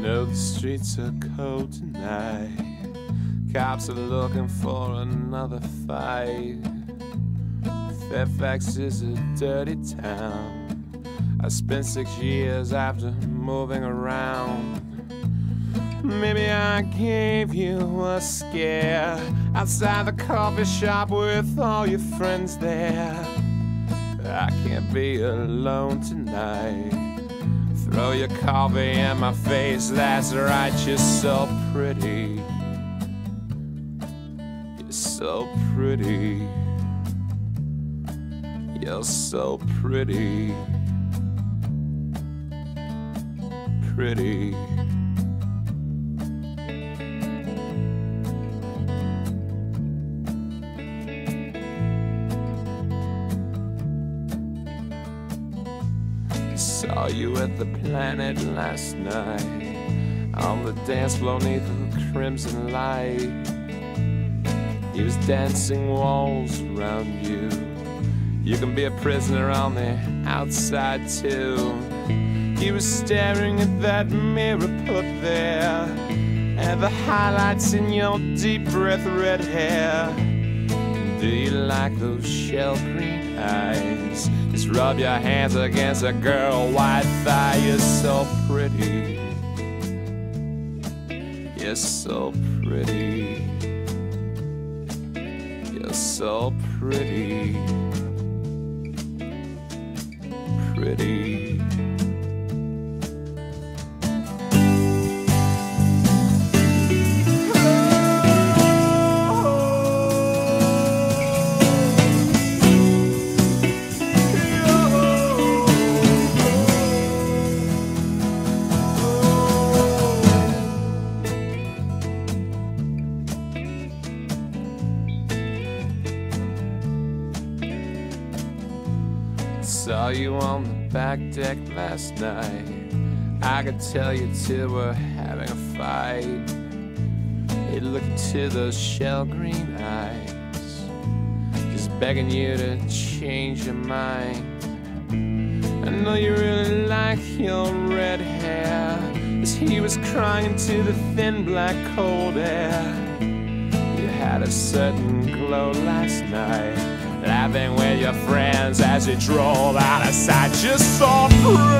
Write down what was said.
know the streets are cold tonight. Cops are looking for another fight. Fairfax is a dirty town. I spent 6 years after moving around. Maybe I gave you a scare outside the coffee shop with all your friends there. I can't be alone tonight. Throw your coffee in my face, that's right, you're so pretty. You're so pretty. You're so pretty. Pretty. Saw you at the Planet last night, on the dance floor neath the crimson light. He was dancing walls around you. You can be a prisoner on the outside too. He was staring at that mirror put there, at the highlights in your deep breath red hair. Do you like those shell green eyes? Just rub your hands against a girl white thigh. You're so pretty. You're so pretty. You're so pretty. Pretty. Saw you on the back deck last night. I could tell you two were having a fight. He looked into those shell green eyes, just begging you to change your mind. I know you really like your red hair, as he was crying into the thin black cold air. You had a certain glow last night, laughing with your friends as you drove out of sight. Just so pretty.